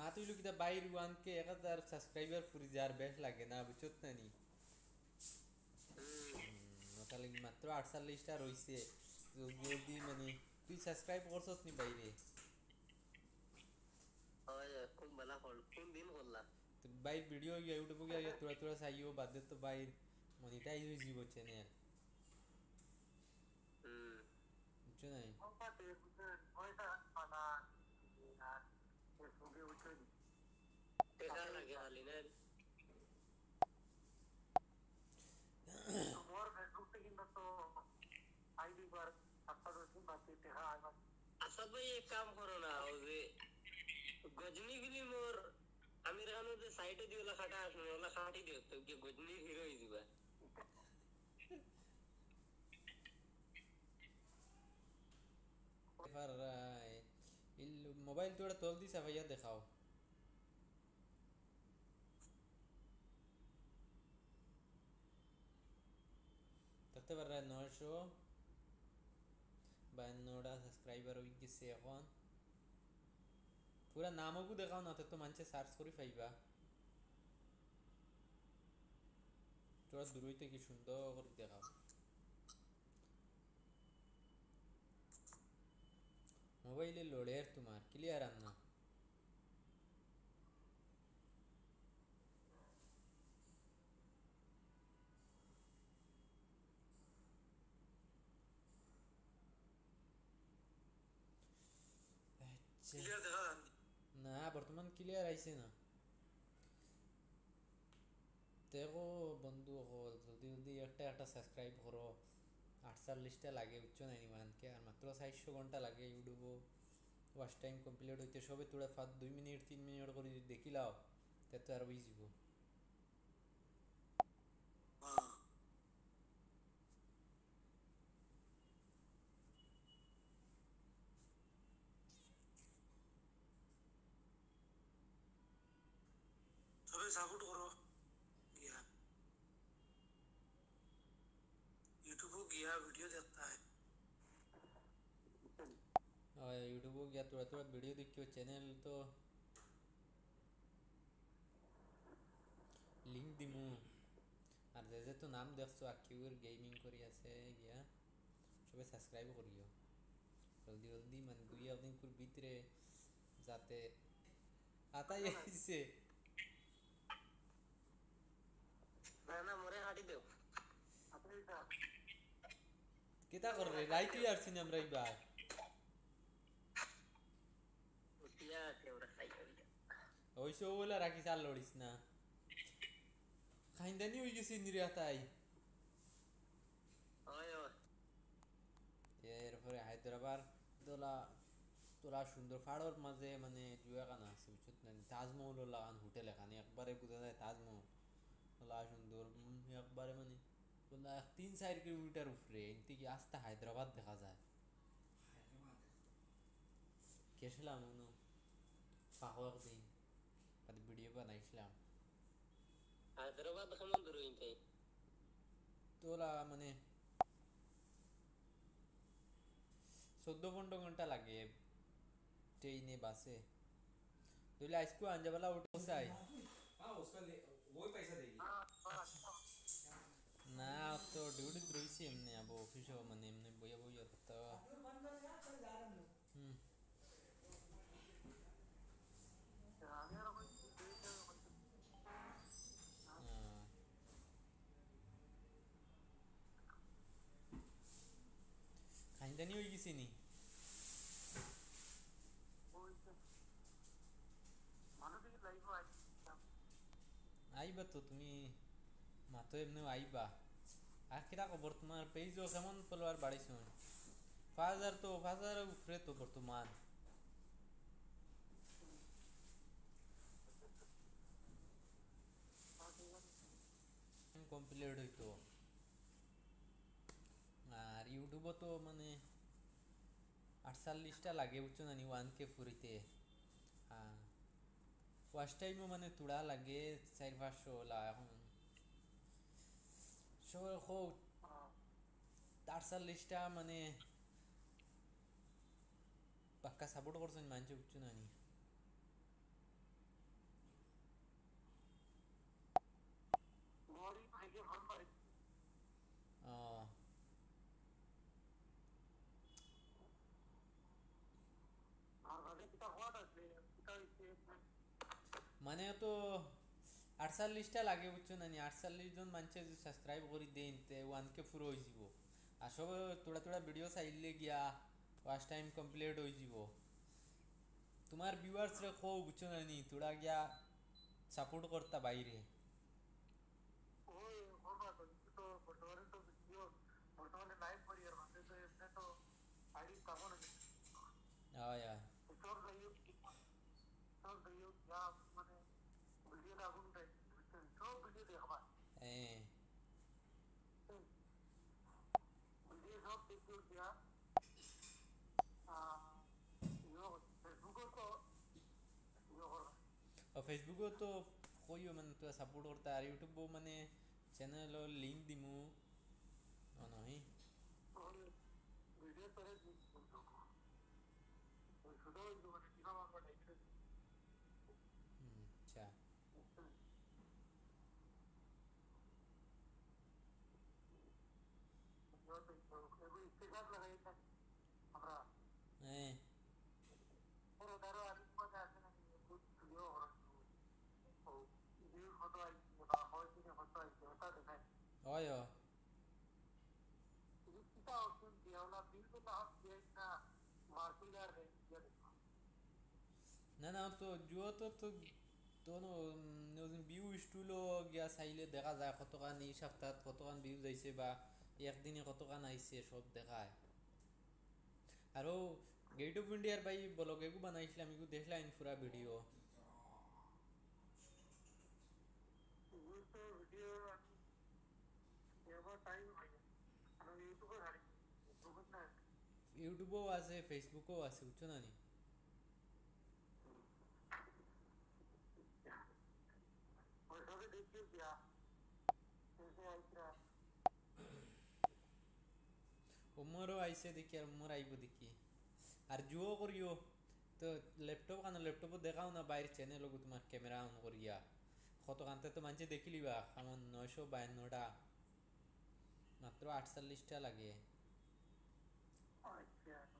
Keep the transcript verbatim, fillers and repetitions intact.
তুই কিতা বাইর ওয়ানকে এক হাজার সাবস্ক্রাইবার ফুরি যার বেশ লাগে না বুঝছত না নি তাহলে মাত্র আটচল্লিশটা রইছে জলদি জলদি মানে তুই সাবস্ক্রাইব করছত নি বাইরে কোন বেলা হল কোন দিন করলা তো বাইর ভিডিও ইউটিউবে গিয়ে তোরা তোরা চাইও বাদে তো বাইর মনিটাইজ হয়ে যাব চ্যানেল হুম বুঝছো নাই টেকা লাগে খালি না তোমার ফেসবুক থেকে কিন্তু তো আইডি বার আসাদ হোসেন বাকি টেকা আইবা আসাদ ভাই এক কাম করো না ওই যে গজনি ফিল্ম ওর আমির খান ওদের সাইডে দিয়ে ওলা খাটা আসবে ওলা খাটি দিও তো কি গজনি হিরো হয়ে যাবে এবার ইল মোবাইল তোরা তোল দিছা ভাইয়া দেখাও দেখতে পাররা নয়শো বায়ান্নটা সাবস্ক্রাইবার হয়ে গেছে এখন পুরা নামও দেখাও না তো মানুষে সার্চ করে পাইবা তোরা দূরইতে কি সুন্দর করে দেখাও মোবাইলে লোডের তোমার ক্লিয়ার আর না ক্লিয়ার দেখা না বর্তমান ক্লিয়ার আইছে না দেখো বন্ধু হল জলদি জলদি একটা একটা সাবস্ক্রাইব করো আটচল্লিশটা লাগে উচ্চ নাই মানকে আর মাত্র চারশো ঘন্টা লাগে ইউটিউবও ওয়াচ টাইম কমপ্লিট হইতে সবে তোরা ফাঁদ দুই মিনিট তিন মিনিট করে যদি দেখি লাও তে তো আর হয়ে যাব সবাই সাপোর্ট করো গিয়া यूट्यूब गया वीडियो देखता है यूट्यूब गया थोड़ा थोड़ा वीडियो देखियो चैनल तो লিঙ্ক দিমু আর যে যে তো নাম দেখছো আকিউর গেমিং করি আছে গিয়া সবাই সাবস্ক্রাইব করিও জলদি জলদি মানে দুই একদিন কুর ভিতরে যাতে আতাই আইছে না না মরে হাঁটি দেও কেতা কররে রাইতে আসছি না আমরা এইবার উঠিয়া আছে ওরা খাই ওইসব বলে রাখি চাল লড়িস না খাইন্দানি হয়ে গেছি নিরাতাই হয় এরপরে হায়দ্রাবাদ তোলা তোলা সুন্দর ফাড়োর মাঝে মানে জুয়াখানা আছে বুঝছত না তাজমহল লাগান হোটেল এখানে একবারে বোঝা যায় তাজমহল তোলা সুন্দর একবারে মানে তোলা তিন চার কিলোমিটার উপরে এনতে কি আস্তে হায়দ্রাবাদ দেখা যায় গেছিলাম মনে পাহো একদিন তাদের ভিডিও বানাইছিলাম হায়দ্রাবাদ কেমন দূর হইতে তোলা মানে চোদ্দ পনেরো ঘন্টা লাগে ट्रेने बासे तुला इसको अंजवाला उठो साई हाँ उसका ले वो ही पैसा देगी ना अब तो ड्यूटी द्रोही से हमने अब ऑफिस हो मने हमने बोया बोया तो हम्म खाइंदा नहीं होगी किसी नहीं আইবা তো তুমি মাতো এমনি আইবা আর কিরা খবর তোমার পেজও কেমন ফলোয়ার বাড়াইছো পাঁচ হাজার তো পাঁচ হাজার উপরে তো বর্তমান কমপ্লিট হইতো আর ইউটিউবও তো মানে আটচল্লিশটা লাগে বুঝছো না নি ওয়ান কে ফুরিতে হ্যাঁ ফার্স্ট টাইমও মানে তুড়া লাগে চার পাঁচশো ওলা এখন হোক আটচল্লিশটা মানে পাক্কা সাপোর্ট করছেন মানছে বুঝছো না নি মানে তো আটচল্লিশটা লাগে বুঝছো না নি আটচল্লিশ জন মানুষে যদি সাবস্ক্রাইব করে দেন তে ওয়ান কে পুরো হয়ে যাব আর সব তোড়া তোড়া ভিডিও চাইলে গিয়া ওয়াচ টাইম কমপ্লিট হয়ে যাব তোমার ভিউয়ার্স রে কো বুঝছো না নি তোড়া গিয়া সাপোর্ট করতা বাইরে ওই করবা তো কিন্তু তো বর্তমানে তো ভিডিও বর্তমানে লাইভ করি আর মানে তো এমনি তো আইডি পাবো না আয় আয় সব ভিডিও সব ভিডিও যা মানে ভিডিও আগুন দেয় সব ভিডিও দেখবা হ্যাঁ ভিডিও সব ভিডিও দিয়া আহ ইয়ে ফেসবুকে তো ইয়ে করবা और फेसबुको तो कोई মানে তো সাপোর্ট করতা আর ইউটিউবও মানে চ্যানেল লিংক দিমু অনহি ওই ভিডিও করে ওই শুধু ওই মানে কিনা মারবা টাইপের আচ্ছা স্টেটাস লাগাই থাকি আমরা হ্যাঁ ওর ধরো আর মজা আছে না ভিডিও করার ও ভিডিও ফটো আইছে বা হয় কিনা ফটো আইছে ওটা দেখায় হয় হয় কিতা অপশন দিয়া ওলা বিলকুল না দিয়ে না মার্কিং আর রেট দিয়ে দেখো না না তো জুয়া তো তো দোনো ভিউ স্টুলও গিয়া চাইলে দেখা যায় কতখান এই সপ্তাহত কতখান ভিউ যাইছে বা একদিনে কতখান আইছে সব দেখায় আৰু গেট অফ ইন্ডিয়ার ভাই ব্লগ এগু বানাইছিলাম এগু দেখলাম পুরা ভিডিও এই তো ভিডিও আমি এবার টাইম হয় আমি ইউটিউবে ছাড়ি ইউটিউবে না ইউটিউবও আছে ফেসবুকও আছে বুঝছো না নি ওই সবে দেখি দিয়া এসে আইছা উমরও আইছে দেখি আর উমর আইব দেখি আর জুও করিও তো ল্যাপটপ কানা ল্যাপটপও দেখাও না বাইরের চ্যানেল লগু তোমার ক্যামেরা অন করিয়া কত কান্তে তো মানছে দেখিলিবা আমার নয়শো বায়ান্নটা মাত্র আটচল্লিশটা লাগে আচ্ছা